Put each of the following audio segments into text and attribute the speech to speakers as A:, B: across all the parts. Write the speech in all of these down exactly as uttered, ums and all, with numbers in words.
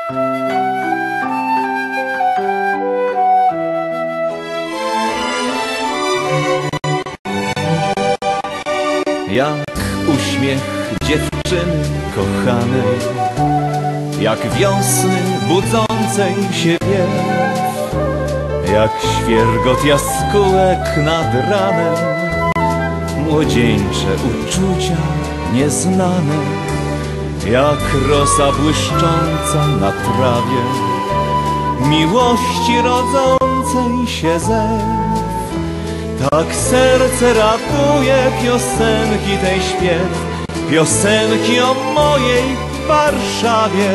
A: Jak uśmiech dziewczyny kochanej, jak wiosny budzącej się wiew, jak świergot jaskółek nad ranem, młodzieńcze uczucia nieznane, jak rosa błyszcząca na trawie, miłości rodzącej się zew. Tak serce ratuje piosenki tej śpiew, piosenki o mojej Warszawie.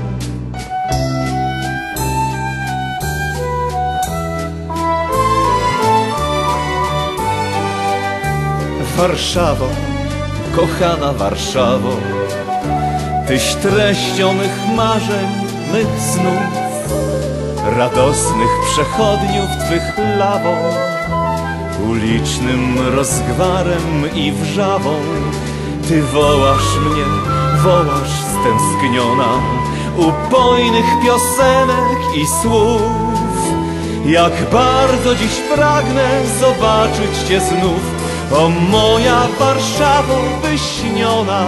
A: Warszawo, kochana Warszawo, tyś treścią mych marzeń, mych snów, radosnych przechodniów twych lawą, ulicznym rozgwarem i wrzawą. Ty wołasz mnie, wołasz stęskniona, upojnych piosenek i słów. Jak bardzo dziś pragnę zobaczyć cię znów, o moja Warszawo wyśniona.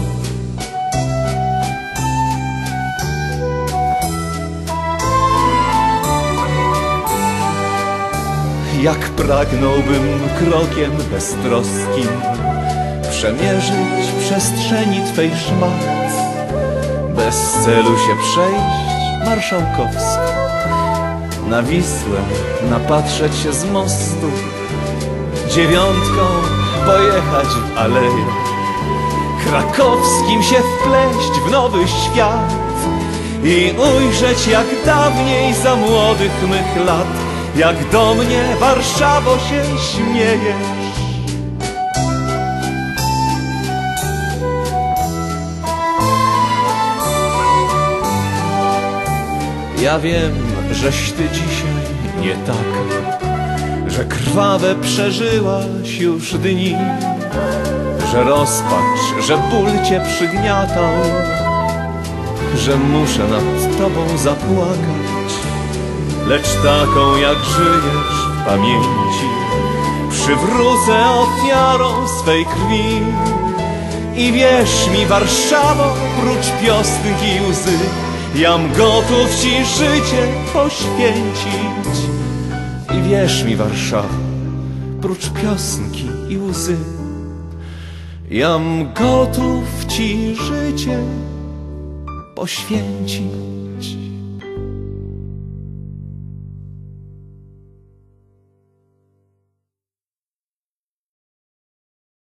A: Jak pragnąłbym krokiem beztroskim przemierzyć przestrzeni twej szmat, bez celu się przejść marszałkowsko, na Wisłę napatrzeć się z mostu, dziewiątką pojechać w aleję, krakowskim się wpleść w nowy świat i ujrzeć jak dawniej za młodych mych lat, jak do mnie Warszawo się śmiejesz. Ja wiem, żeś ty dzisiaj nie taka, że krwawe przeżyłaś już dni, że rozpacz, że ból cię przygniatał, że muszę nad tobą zapłakać. Lecz taką jak żyjesz w pamięci przywrócę ofiarą swej krwi. I wierz mi Warszawo, prócz piosenki i łzy, jam gotów ci życie poświęcić. I wierz mi Warszawo, prócz piosenki i łzy, jam gotów ci życie poświęcić.